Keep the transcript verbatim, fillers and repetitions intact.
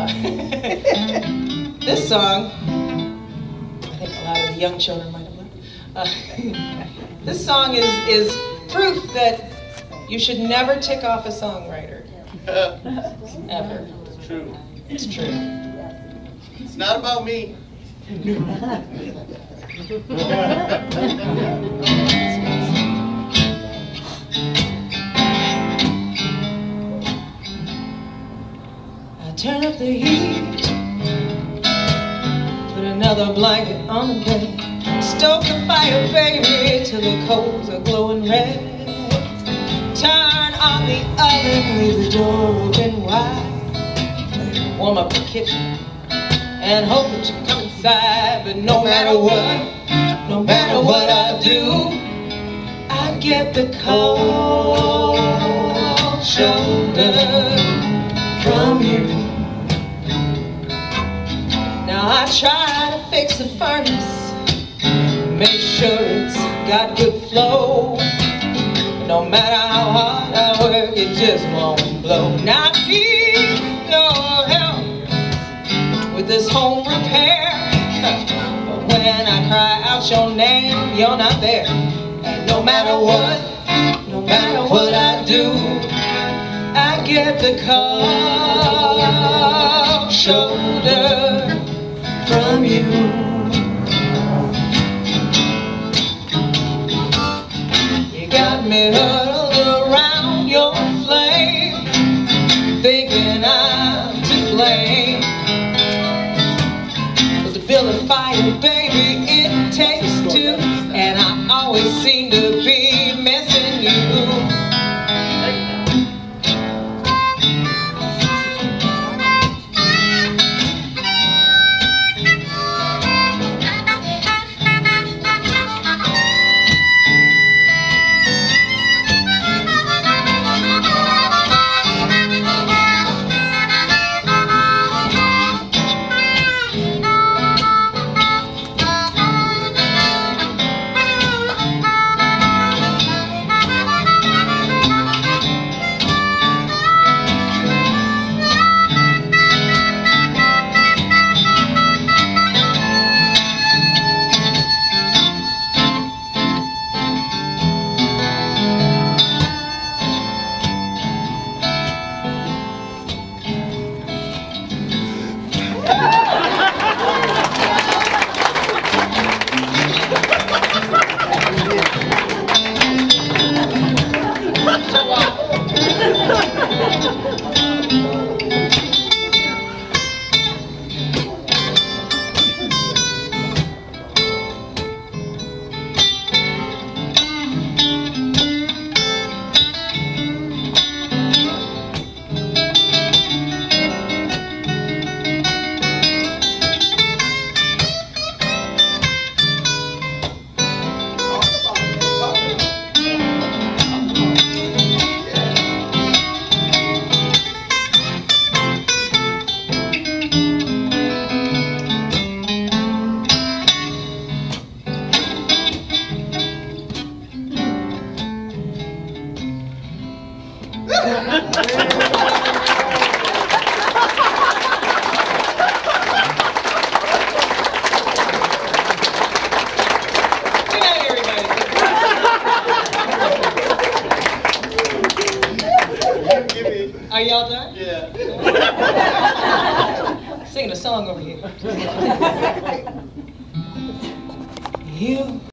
Uh, this song, I think a lot of the young children might have learned. Uh, this song is, is proof that you should never tick off a songwriter. Ever. It's true. It's true. It's not about me. I turn up the heat, put another blanket on the bed, stoke the fire, baby, till the coals are glowing red. Turn on the oven, leave the door open wide, warm up the kitchen, and hope that you come inside. But no matter what, no matter what I do, I get the cold shoulder from you. Now I try to fix the furnace, make sure it's got good flow. No matter how hard I work, it just won't blow. Now I need no help with this home repair, but when I cry out your name, you're not there. And no matter what, no matter what I do, I get the cold shoulder from you. Got me huddled around your flame, thinking I'm to blame. But to build a fire, baby, it takes two, and I always seem to be missing you. Are y'all done? Yeah. Singing a song over here. You